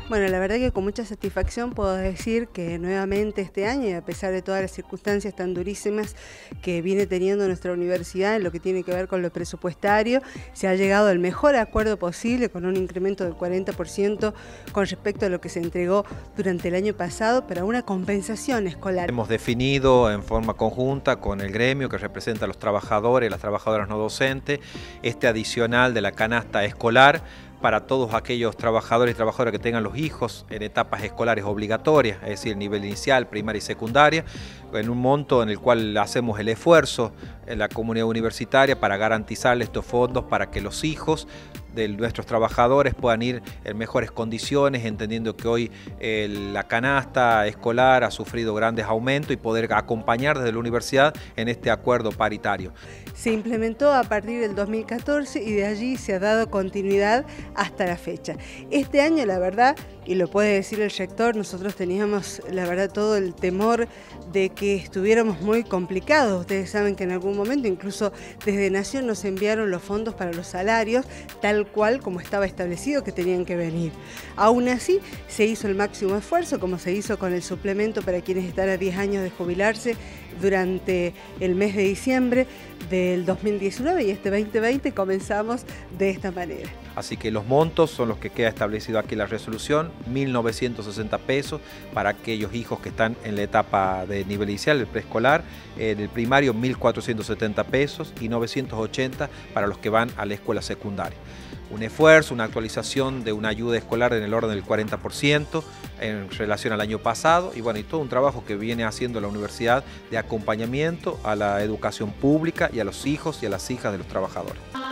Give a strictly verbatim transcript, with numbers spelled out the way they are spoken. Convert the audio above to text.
Bueno, la verdad que con mucha satisfacción puedo decir que nuevamente este año, y a pesar de todas las circunstancias tan durísimas que viene teniendo nuestra universidad en lo que tiene que ver con lo presupuestario, se ha llegado al mejor acuerdo posible con un incremento del cuarenta por ciento con respecto a lo que se entregó durante el año pasado para una compensación escolar. Hemos definido en forma conjunta con el gremio que representa a los trabajadores y las trabajadoras no docentes este adicional de la canasta escolar para todos aquellos trabajadores y trabajadoras que tengan los hijos en etapas escolares obligatorias, es decir, nivel inicial, primaria y secundaria, en un monto en el cual hacemos el esfuerzo en la comunidad universitaria para garantizarle estos fondos para que los hijos de nuestros trabajadores puedan ir en mejores condiciones, entendiendo que hoy eh, la canasta escolar ha sufrido grandes aumentos y poder acompañar desde la universidad en este acuerdo paritario. Se implementó a partir del dos mil catorce y de allí se ha dado continuidad hasta la fecha. Este año, la verdad, y lo puede decir el rector, nosotros teníamos, la verdad, todo el temor de que estuviéramos muy complicados. Ustedes saben que en algún momento, incluso desde Nación, nos enviaron los fondos para los salarios, tal cual como estaba establecido que tenían que venir. Aún así, se hizo el máximo esfuerzo, como se hizo con el suplemento para quienes están a diez años de jubilarse durante el mes de diciembre del dos mil diecinueve, y este veinte veinte comenzamos de esta manera. Así que los montos son los que queda establecido aquí en la resolución, mil novecientos sesenta pesos para aquellos hijos que están en la etapa de nivel inicial, el preescolar, en el primario mil cuatrocientos setenta pesos y novecientos ochenta para los que van a la escuela secundaria. Un esfuerzo, una actualización de una ayuda escolar en el orden del cuarenta por ciento en relación al año pasado y bueno, y todo un trabajo que viene haciendo la universidad de acompañamiento a la educación pública y a los hijos y a las hijas de los trabajadores.